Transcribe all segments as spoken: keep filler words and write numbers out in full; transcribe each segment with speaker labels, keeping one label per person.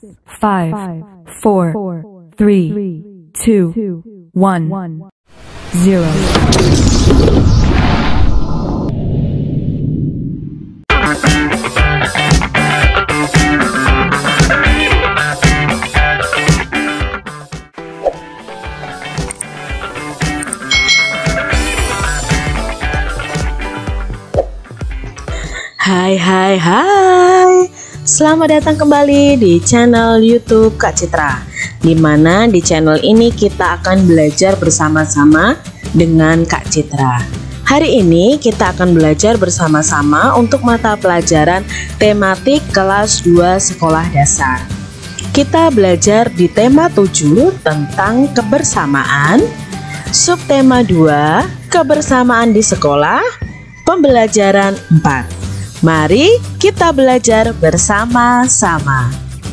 Speaker 1: five, four, three, two, one, zero.
Speaker 2: Hai hai hai, selamat datang kembali di channel YouTube Kak Citra, dimana di channel ini kita akan belajar bersama-sama dengan Kak Citra. Hari ini kita akan belajar bersama-sama untuk mata pelajaran tematik kelas dua sekolah dasar. Kita belajar di tema tujuh tentang kebersamaan, subtema dua kebersamaan di sekolah, pembelajaran empat. Mari kita belajar bersama-sama.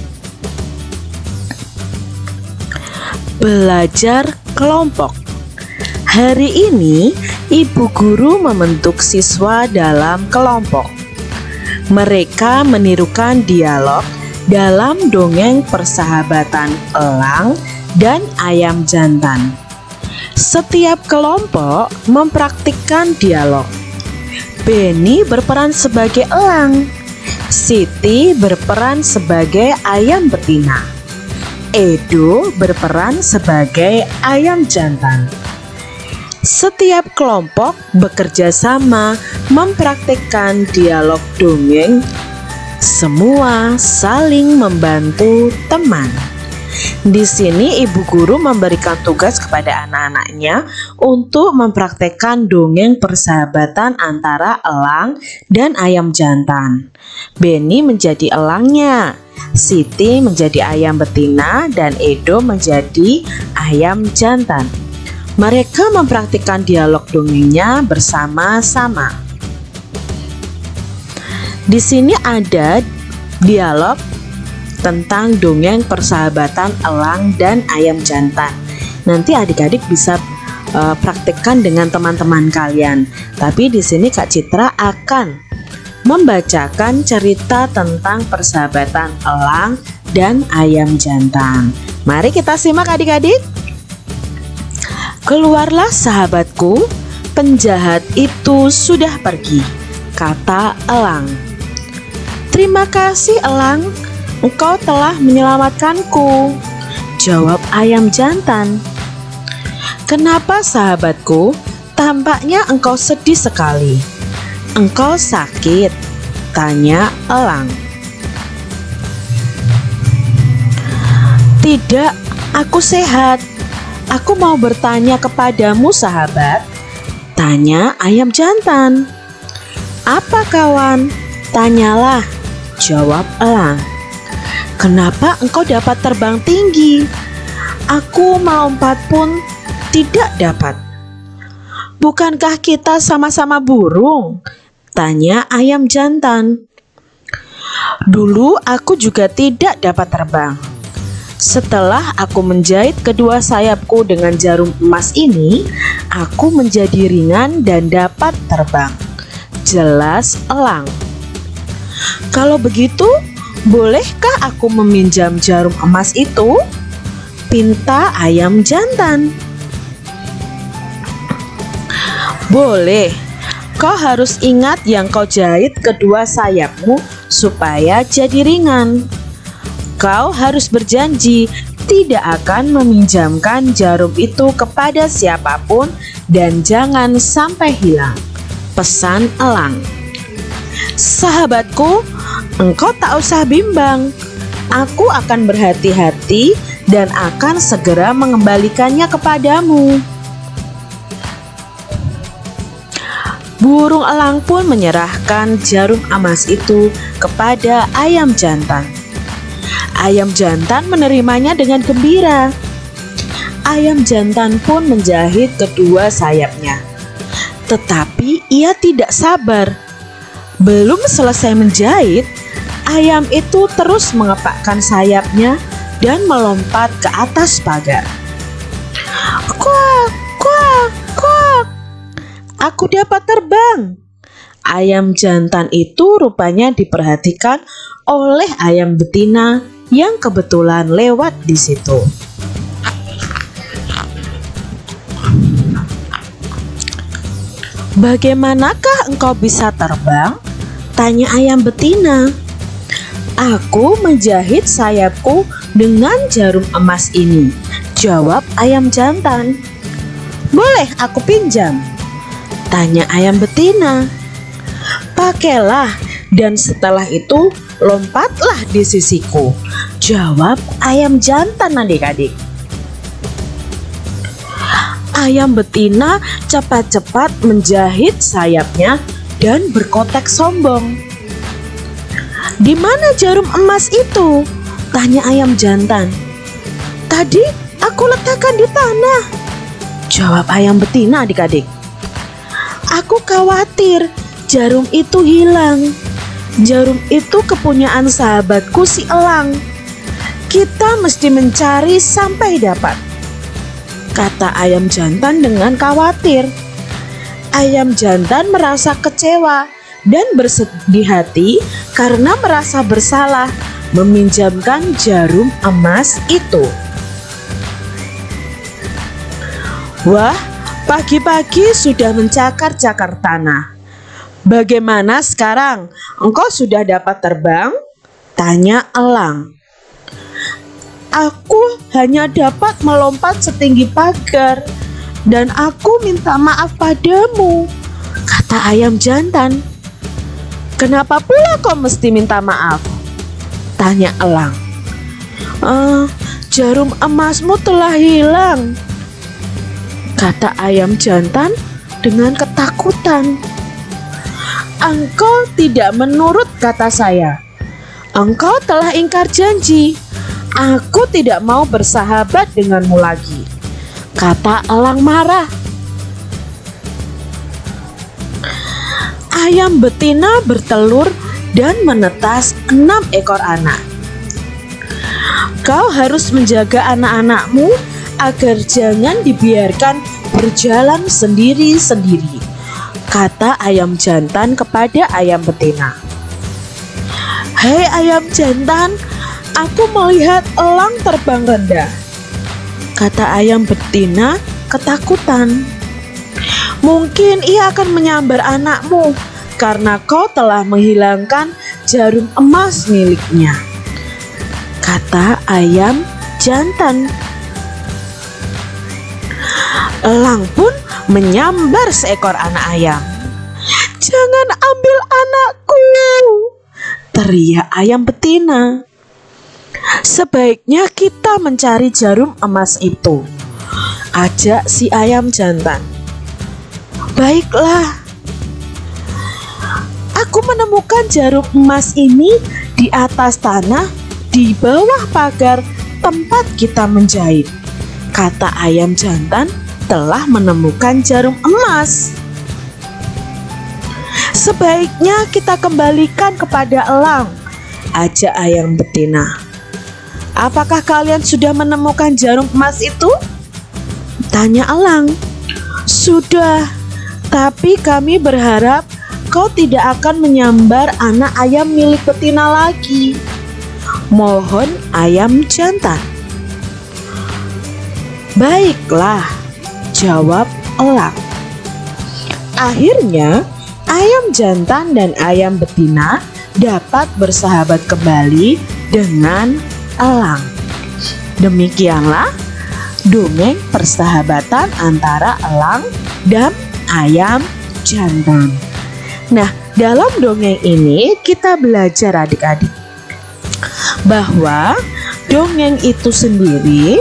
Speaker 2: Belajar kelompok. Hari ini ibu guru membentuk siswa dalam kelompok. Mereka menirukan dialog dalam dongeng persahabatan elang dan ayam jantan. Setiap kelompok mempraktikkan dialog. Benny berperan sebagai elang, Siti berperan sebagai ayam betina, Edo berperan sebagai ayam jantan. Setiap kelompok bekerja sama mempraktikkan dialog dongeng. Semua saling membantu teman. Di sini ibu guru memberikan tugas kepada anak-anaknya untuk mempraktekkan dongeng persahabatan antara elang dan ayam jantan. Benny menjadi elangnya, Siti menjadi ayam betina, dan Edo menjadi ayam jantan. Mereka mempraktikkan dialog dongengnya bersama-sama. Di sini ada dialog tentang dongeng persahabatan elang dan ayam jantan. Nanti adik-adik bisa uh, praktekkan dengan teman-teman kalian. Tapi di sini Kak Citra akan membacakan cerita tentang persahabatan elang dan ayam jantan. Mari kita simak adik-adik. Keluarlah sahabatku, penjahat itu sudah pergi, kata elang. Terima kasih elang, engkau telah menyelamatkanku, jawab ayam jantan. Kenapa sahabatku? Tampaknya engkau sedih sekali. Engkau sakit? Tanya elang. Tidak, aku sehat. Aku mau bertanya kepadamu sahabat, tanya ayam jantan. Apa kawan? Tanyalah, jawab elang. Kenapa engkau dapat terbang tinggi? Aku melompat pun tidak dapat. Bukankah kita sama-sama burung? Tanya ayam jantan. Dulu aku juga tidak dapat terbang. Setelah aku menjahit kedua sayapku dengan jarum emas ini, aku menjadi ringan dan dapat terbang, jelas elang. Kalau begitu, bolehkah aku meminjam jarum emas itu? Pinta ayam jantan. Boleh. Kau harus ingat yang kau jahit kedua sayapmu supaya jadi ringan. Kau harus berjanji tidak akan meminjamkan jarum itu kepada siapapun dan jangan sampai hilang, pesan elang. Sahabatku, engkau tak usah bimbang. Aku akan berhati-hati dan akan segera mengembalikannya kepadamu. Burung elang pun menyerahkan jarum emas itu kepada ayam jantan. Ayam jantan menerimanya dengan gembira. Ayam jantan pun menjahit kedua sayapnya. Tetapi ia tidak sabar. Belum selesai menjahit, ayam itu terus mengepakkan sayapnya dan melompat ke atas pagar. Kuak, kuak, kuak. Aku dapat terbang. Ayam jantan itu rupanya diperhatikan oleh ayam betina yang kebetulan lewat di situ. "Bagaimanakah engkau bisa terbang?" tanya ayam betina. "Aku menjahit sayapku dengan jarum emas ini," jawab ayam jantan. "Boleh aku pinjam?" tanya ayam betina. "Pakailah, dan setelah itu lompatlah di sisiku," jawab ayam jantan adik-adik. Ayam betina cepat-cepat menjahit sayapnya dan berkotek sombong. "Di mana jarum emas itu?" tanya ayam jantan. "Tadi aku letakkan di tanah," jawab ayam betina adik-adik. "Aku khawatir jarum itu hilang. Jarum itu kepunyaan sahabatku si elang. Kita mesti mencari sampai dapat," kata ayam jantan dengan khawatir. Ayam jantan merasa kecewa dan bersedih hati karena merasa bersalah meminjamkan jarum emas itu. Wah, pagi-pagi sudah mencakar-cakar tanah. "Bagaimana sekarang? Engkau sudah dapat terbang?" tanya elang. "Aku hanya dapat melompat setinggi pagar, dan aku minta maaf padamu," kata ayam jantan. "Kenapa pula kau mesti minta maaf?" tanya elang. "Eh, jarum emasmu telah hilang," kata ayam jantan dengan ketakutan. "Engkau tidak menurut kata saya. Engkau telah ingkar janji. Aku tidak mau bersahabat denganmu lagi," kata elang marah. Ayam betina bertelur dan menetas enam ekor anak. "Kau harus menjaga anak-anakmu agar jangan dibiarkan berjalan sendiri-sendiri," kata ayam jantan kepada ayam betina. "Hei ayam jantan, aku melihat elang terbang rendah," kata ayam betina ketakutan. "Mungkin ia akan menyambar anakmu karena kau telah menghilangkan jarum emas miliknya," kata ayam jantan. Elang pun menyambar seekor anak ayam. "Jangan ambil anakku!" teriak ayam betina. "Sebaiknya kita mencari jarum emas itu," ajak si ayam jantan. "Baiklah. Aku menemukan jarum emas ini di atas tanah di bawah pagar tempat kita menjahit," kata ayam jantan telah menemukan jarum emas. "Sebaiknya kita kembalikan kepada elang," ajak ayam betina. "Apakah kalian sudah menemukan jarum emas itu?" tanya elang. "Sudah, tapi kami berharap kau tidak akan menyambar anak ayam milik betina lagi," mohon ayam jantan. "Baiklah," jawab elang. Akhirnya ayam jantan dan ayam betina dapat bersahabat kembali dengan elang. Demikianlah dongeng persahabatan antara elang dan ayam jantan. Nah, dalam dongeng ini kita belajar adik-adik bahwa dongeng itu sendiri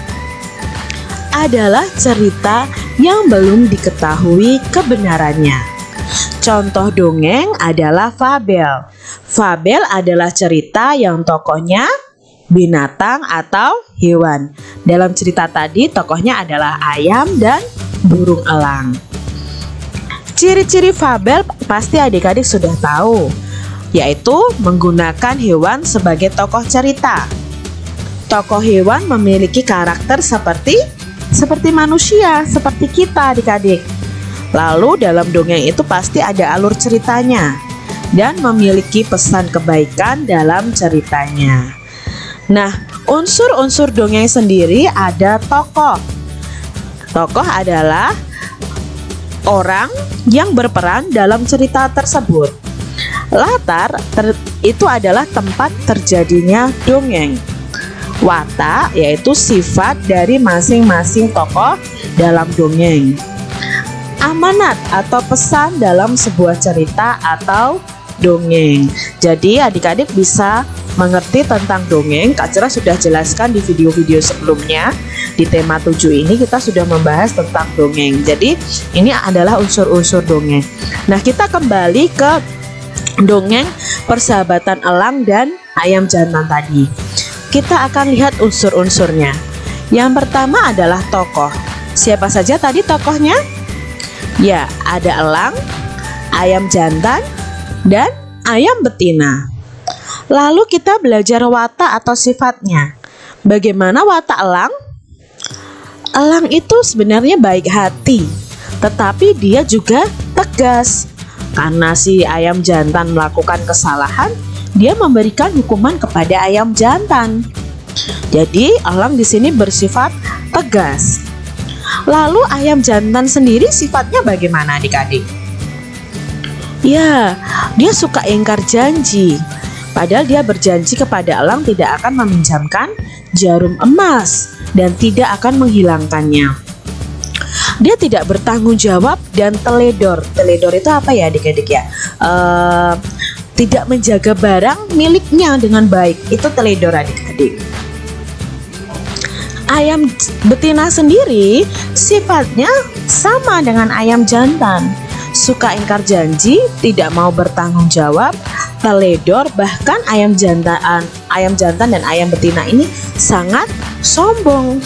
Speaker 2: adalah cerita yang belum diketahui kebenarannya. Contoh dongeng adalah fabel. Fabel adalah cerita yang tokohnya binatang atau hewan. Dalam cerita tadi tokohnya adalah ayam dan burung elang. Ciri-ciri fabel pasti adik-adik sudah tahu, yaitu menggunakan hewan sebagai tokoh cerita. Tokoh hewan memiliki karakter seperti seperti manusia, seperti kita adik-adik. Lalu dalam dongeng itu pasti ada alur ceritanya dan memiliki pesan kebaikan dalam ceritanya. Nah, unsur-unsur dongeng sendiri ada tokoh. Tokoh adalah orang yang berperan dalam cerita tersebut. Latar ter itu adalah tempat terjadinya dongeng. Watak yaitu sifat dari masing-masing tokoh dalam dongeng. Amanat atau pesan dalam sebuah cerita atau dongeng. Jadi adik-adik bisa mengerti tentang dongeng. Kak Citra sudah jelaskan di video-video sebelumnya. Di tema tujuh ini kita sudah membahas tentang dongeng. Jadi ini adalah unsur-unsur dongeng. Nah, kita kembali ke dongeng persahabatan elang dan ayam jantan tadi. Kita akan lihat unsur-unsurnya. Yang pertama adalah tokoh. Siapa saja tadi tokohnya? Ya, ada elang, ayam jantan, dan ayam betina. Lalu kita belajar watak atau sifatnya. Bagaimana watak elang? Elang itu sebenarnya baik hati, tetapi dia juga tegas. Karena si ayam jantan melakukan kesalahan, dia memberikan hukuman kepada ayam jantan. Jadi elang di sini bersifat tegas. Lalu ayam jantan sendiri sifatnya bagaimana adik-adik? Ya, dia suka ingkar janji. Padahal dia berjanji kepada elang tidak akan meminjamkan jarum emas dan tidak akan menghilangkannya. Dia tidak bertanggung jawab dan teledor. Teledor itu apa ya adik-adik ya? Uh, tidak menjaga barang miliknya dengan baik. Itu teledor adik-adik. Ayam betina sendiri sifatnya sama dengan ayam jantan. Suka ingkar janji, tidak mau bertanggung jawab, teledor, bahkan ayam jantan, ayam jantan dan ayam betina ini sangat sombong.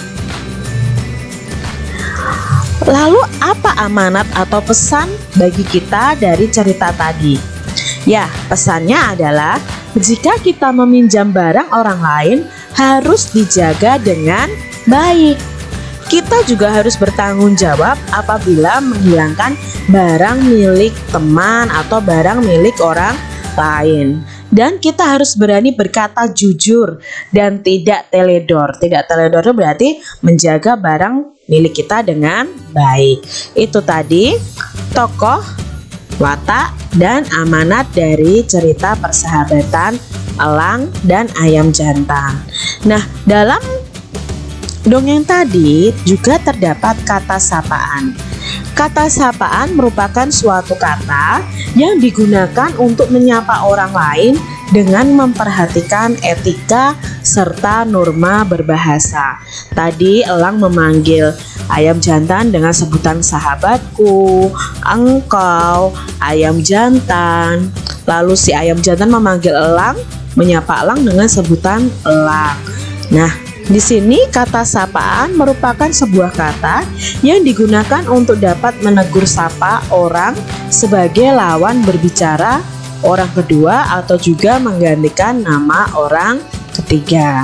Speaker 2: Lalu apa amanat atau pesan bagi kita dari cerita tadi? Ya, pesannya adalah jika kita meminjam barang orang lain harus dijaga dengan baik. Kita juga harus bertanggung jawab apabila menghilangkan barang milik teman atau barang milik orang lain. Dan kita harus berani berkata jujur dan tidak teledor. Tidak teledor itu berarti menjaga barang milik kita dengan baik. Itu tadi tokoh, watak, dan amanat dari cerita persahabatan elang dan ayam jantan. Nah, dalam dongeng tadi juga terdapat kata sapaan. Kata sapaan merupakan suatu kata yang digunakan untuk menyapa orang lain dengan memperhatikan etika serta norma berbahasa. Tadi elang memanggil ayam jantan dengan sebutan sahabatku, engkau, ayam jantan. Lalu si ayam jantan memanggil elang, menyapa elang dengan sebutan elang. Nah, di sini kata sapaan merupakan sebuah kata yang digunakan untuk dapat menegur sapa orang sebagai lawan berbicara orang kedua atau juga menggantikan nama orang ketiga.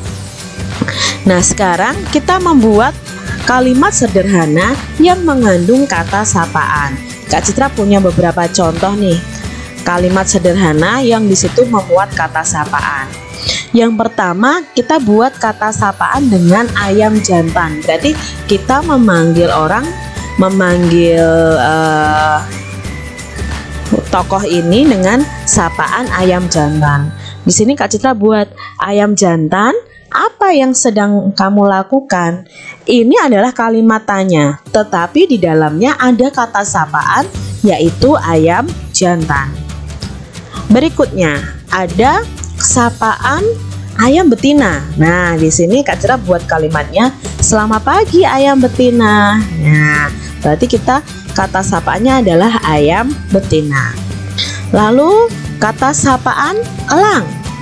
Speaker 2: Nah, sekarang kita membuat kalimat sederhana yang mengandung kata sapaan. Kak Citra punya beberapa contoh nih kalimat sederhana yang disitu memuat kata sapaan. Yang pertama, kita buat kata sapaan dengan ayam jantan. Berarti kita memanggil orang, memanggil uh, tokoh ini dengan sapaan ayam jantan. Di sini Kak Citra buat ayam jantan, apa yang sedang kamu lakukan? Ini adalah kalimat tanya, tetapi di dalamnya ada kata sapaan yaitu ayam jantan. Berikutnya ada sapaan ayam betina. Nah, di sini Kak Citra buat kalimatnya selamat pagi ayam betina. Nah, berarti kita kata sapaannya adalah ayam betina. Lalu kata sapaan elang.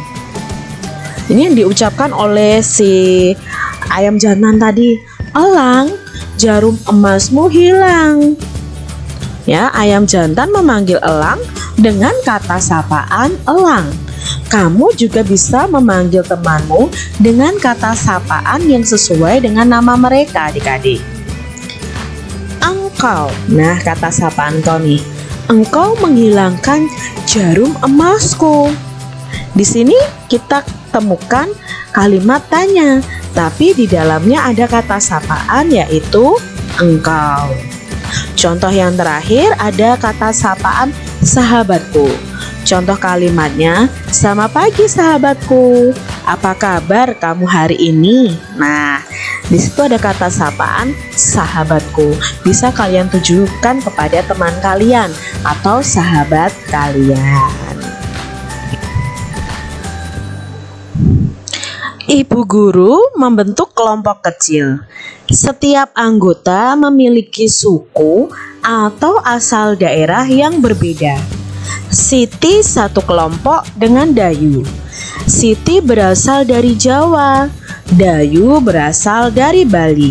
Speaker 2: Ini yang diucapkan oleh si ayam jantan tadi. Elang, jarum emasmu hilang. Ya, ayam jantan memanggil elang dengan kata sapaan elang. Kamu juga bisa memanggil temanmu dengan kata sapaan yang sesuai dengan nama mereka, adik-adik. Engkau, nah kata sapaan kau nih. Engkau menghilangkan jarum emasku. Di sini kita temukan kalimat tanya, tapi di dalamnya ada kata sapaan yaitu engkau. Contoh yang terakhir ada kata sapaan sahabatku. Contoh kalimatnya, selamat pagi sahabatku. Apa kabar kamu hari ini? Nah, di situ ada kata sapaan sahabatku. Bisa kalian tujukan kepada teman kalian atau sahabat kalian. Ibu guru membentuk kelompok kecil. Setiap anggota memiliki suku atau asal daerah yang berbeda. Siti satu kelompok dengan Dayu. Siti berasal dari Jawa, Dayu berasal dari Bali.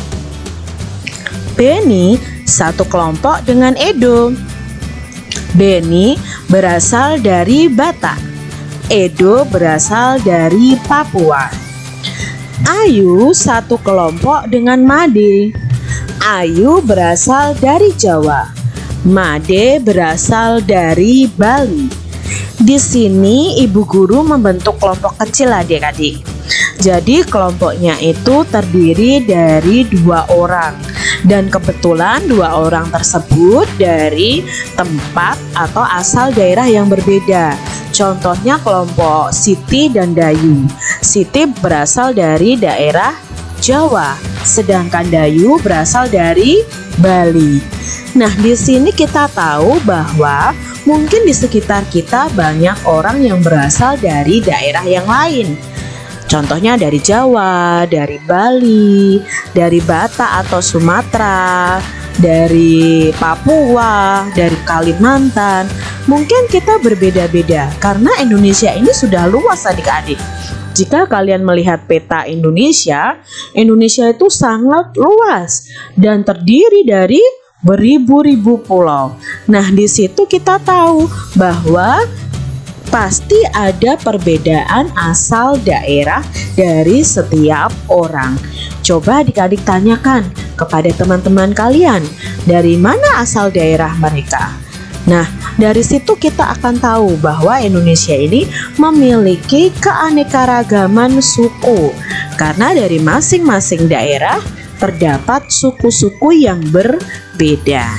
Speaker 2: Beni satu kelompok dengan Edo. Beni berasal dari Batak. Edo berasal dari Papua. Ayu satu kelompok dengan Made. Ayu berasal dari Jawa. Made berasal dari Bali. Di sini ibu guru membentuk kelompok kecil adik-adik. Jadi kelompoknya itu terdiri dari dua orang. Dan kebetulan dua orang tersebut dari tempat atau asal daerah yang berbeda. Contohnya kelompok Siti dan Dayu. Siti berasal dari daerah Jawa, sedangkan Dayu berasal dari Bali. Nah, di sini kita tahu bahwa mungkin di sekitar kita banyak orang yang berasal dari daerah yang lain. Contohnya dari Jawa, dari Bali, dari Batak atau Sumatera, dari Papua, dari Kalimantan. Mungkin kita berbeda-beda karena Indonesia ini sudah luas adik-adik. Jika kalian melihat peta Indonesia, Indonesia itu sangat luas dan terdiri dari beribu-ribu pulau. Nah, di situ kita tahu bahwa pasti ada perbedaan asal daerah dari setiap orang. Coba adik-adik tanyakan kepada teman-teman kalian, dari mana asal daerah mereka? Nah, dari situ kita akan tahu bahwa Indonesia ini memiliki keanekaragaman suku, karena dari masing-masing daerah terdapat suku-suku yang berbeda.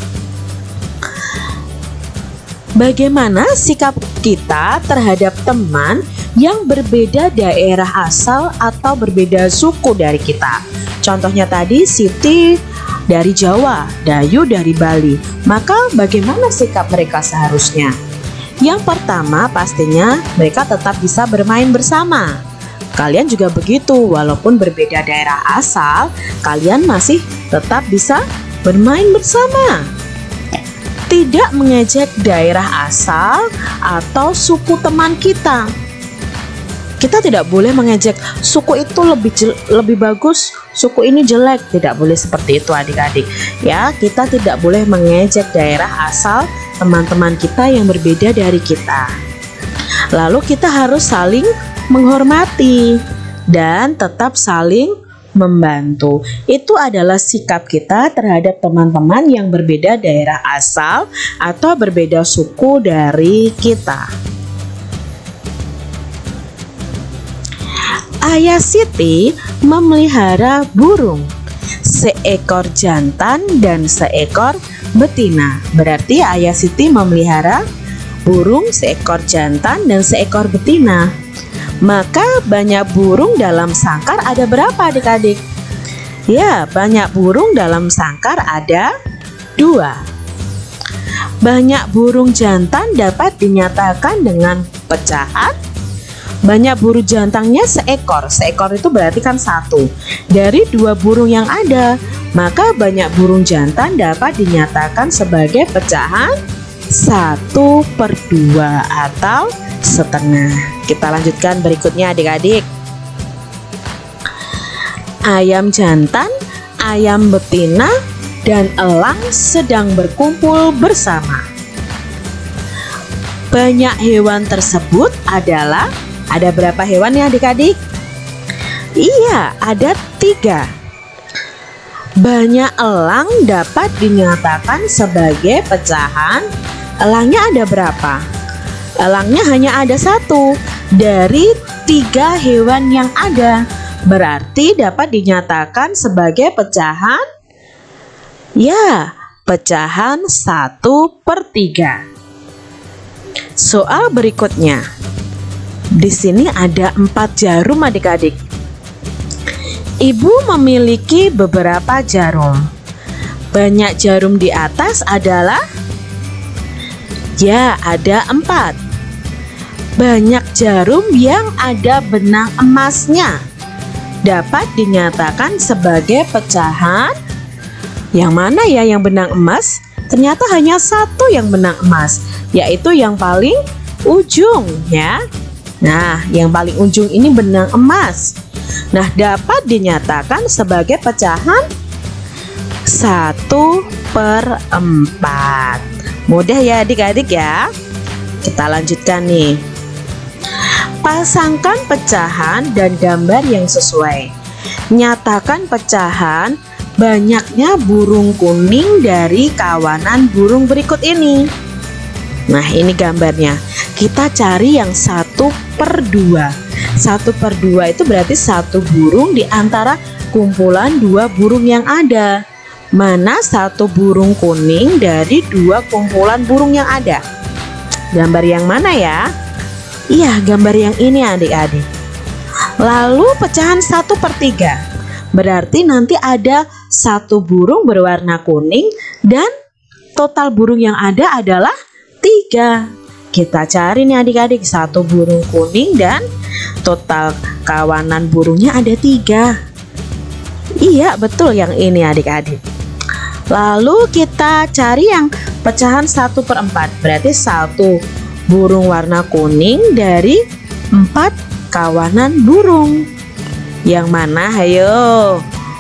Speaker 2: Bagaimana sikap kita terhadap teman yang berbeda daerah asal atau berbeda suku dari kita? Contohnya tadi Siti dari Jawa, Dayu dari Bali. Maka bagaimana sikap mereka seharusnya? Yang pertama pastinya mereka tetap bisa bermain bersama. Kalian juga begitu, walaupun berbeda daerah asal, kalian masih tetap bisa bermain bersama. Tidak mengejek daerah asal atau suku teman kita. Kita tidak boleh mengejek suku itu lebih lebih bagus, suku ini jelek. Tidak boleh seperti itu adik-adik. Ya, kita tidak boleh mengejek daerah asal teman-teman kita yang berbeda dari kita. Lalu kita harus saling menghormati dan tetap saling membantu. Itu adalah sikap kita terhadap teman-teman yang berbeda daerah asal atau berbeda suku dari kita. Ayah Siti memelihara burung, seekor jantan dan seekor betina. Berarti Ayah Siti memelihara burung, seekor jantan dan seekor betina. Maka banyak burung dalam sangkar ada berapa adik-adik? Ya, banyak burung dalam sangkar ada dua. Banyak burung jantan dapat dinyatakan dengan pecahan. Banyak burung jantannya seekor. Seekor itu berarti kan satu. Dari dua burung yang ada, maka banyak burung jantan dapat dinyatakan sebagai pecahan satu per dua atau setengah. Kita lanjutkan berikutnya adik-adik. Ayam jantan, ayam betina, dan elang sedang berkumpul bersama. Banyak hewan tersebut adalah, ada berapa hewan ya adik-adik? Iya, ada tiga. Banyak elang dapat dinyatakan sebagai pecahan. Elangnya ada berapa? Elangnya hanya ada satu. dari tiga hewan yang ada. Berarti dapat dinyatakan sebagai pecahan, ya, pecahan satu per tiga. Soal berikutnya. Di sini ada empat jarum adik-adik. Ibu memiliki beberapa jarum. Banyak jarum di atas adalah, ya, ada empat. Banyak jarum yang ada benang emasnya dapat dinyatakan sebagai pecahan. Yang mana ya yang benang emas? Ternyata hanya satu yang benang emas, yaitu yang paling ujung, ya. Nah, yang paling ujung ini benang emas. Nah, dapat dinyatakan sebagai pecahan satu per empat. Mudah ya adik-adik ya. Kita lanjutkan nih. Pasangkan pecahan dan gambar yang sesuai. Nyatakan pecahan banyaknya burung kuning dari kawanan burung berikut ini. Nah, ini gambarnya. Kita cari yang satu per dua. Satu per dua itu berarti satu burung di antara kumpulan dua burung yang ada. Mana satu burung kuning dari dua kumpulan burung yang ada? Gambar yang mana ya? Iya, gambar yang ini adik-adik. Lalu pecahan satu per tiga. Berarti nanti ada satu burung berwarna kuning dan total burung yang ada adalah tiga. Kita cari nih adik-adik, satu burung kuning dan total kawanan burungnya ada tiga. Iya, betul yang ini adik-adik. Lalu kita cari yang pecahan satu per empat. Berarti satu burung warna kuning dari empat kawanan burung. Yang mana? Ayo.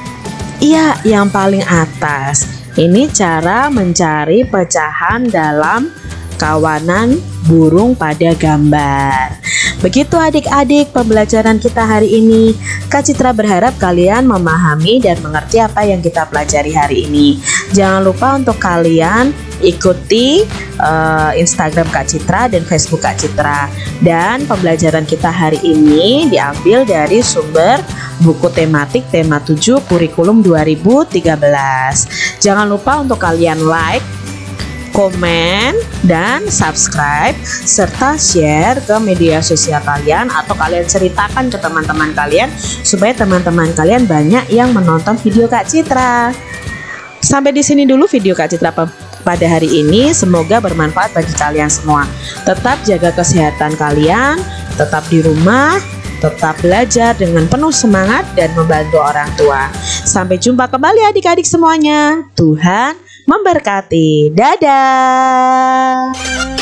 Speaker 2: Iya, yang paling atas. Ini cara mencari pecahan dalam kawanan burung pada gambar. Begitu adik-adik pembelajaran kita hari ini. Kak Citra berharap kalian memahami dan mengerti apa yang kita pelajari hari ini. Jangan lupa untuk kalian ikuti uh, Instagram Kak Citra dan Facebook Kak Citra. Dan pembelajaran kita hari ini diambil dari sumber buku tematik tema tujuh kurikulum dua ribu tiga belas. Jangan lupa untuk kalian like, komen, dan subscribe, serta share ke media sosial kalian atau kalian ceritakan ke teman-teman kalian supaya teman-teman kalian banyak yang menonton video Kak Citra. Sampai di sini dulu video Kak Citra pada hari ini. Semoga bermanfaat bagi kalian semua. Tetap jaga kesehatan kalian, tetap di rumah, tetap belajar dengan penuh semangat dan membantu orang tua. Sampai jumpa kembali adik-adik semuanya. Tuhan memberkati. Dadah.